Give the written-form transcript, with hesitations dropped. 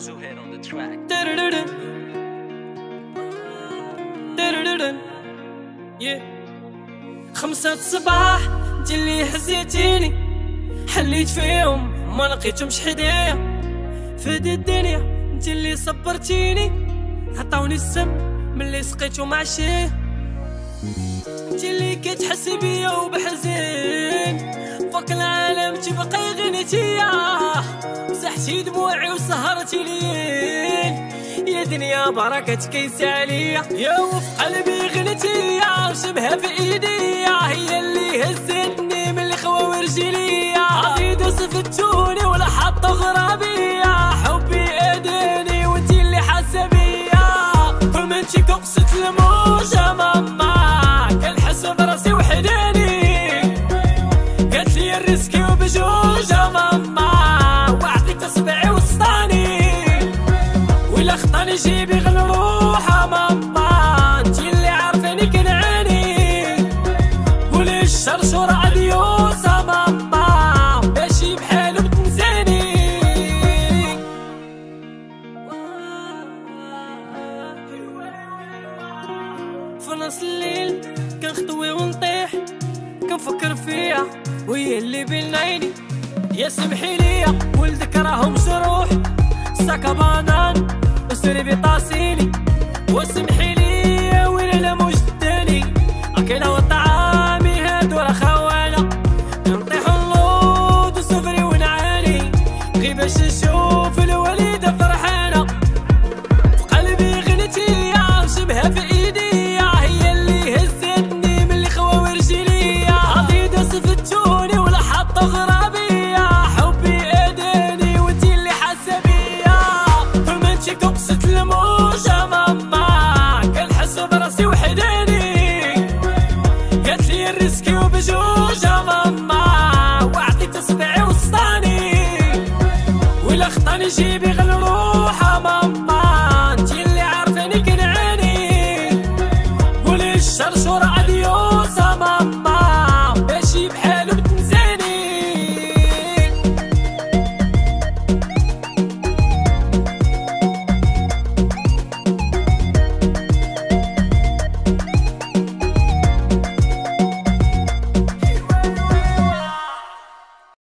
Zuhair on the track. خمسة الصباح انت اللي هزيتيني، حليت فيهم ما لقيتهمش حدايا. فهاد الدنيا انت اللي صبرتيني، عطاوني السم ملي سقيتو مع شيه. انت اللي كتحسي بيا وبحزين، فوق العالم تبقى غنيتيا. مسحتي دموعي وسهرتي ليل، يا دنيا بركتك يساليا. يا وفي قلبي غنيتيا وشبها في ايديا، هي اللي هزتني من اللي خوا ورجليا. عبيد وصفتوني ولا حطوا غرابيا، حبي اداني وانتي اللي حاسه بيا. كل ما انتي قصت الموجه ماما كنحس براسي وحداني. قالت لي الريسكي وبجوجه ماما، وعطيك تصبعي وسطاني. ولا خطاني جيبي غنروحها ماما، انتي اللي عارفاني كنعاني. قولي الشرشورة اديوسا ماما، ماشي بحالو بتنساني. في نص الليل كنخطوي ونطيح، كنفكر فيها وهي اللي بين عيني. يا سمحي ليا ولدك راهو مجروح، ساكا بانان وسربي طاسيلي. وسمحي ليا وين لا مجداني، اكله وطعامي هادو راه خوانه. نطيحو نلوض وسفري ونعاني، غير باش نشوف الوليده فرحانه. في قلبي غنيتيا وشبها في ايديا، هي اللي هزتني من اللي خوا ورجليا. عضيد صفتوني ولا حطوا غرابيا، حبي اداني وانتي اللي حاسه بيا. كل ما انتي قبصت الموجه ماما كنحس براسي وحداني. قالت لي الريسكي وبجوجه ماما، وعطيك تصبعي وسطاني. ولا خطاني جيبي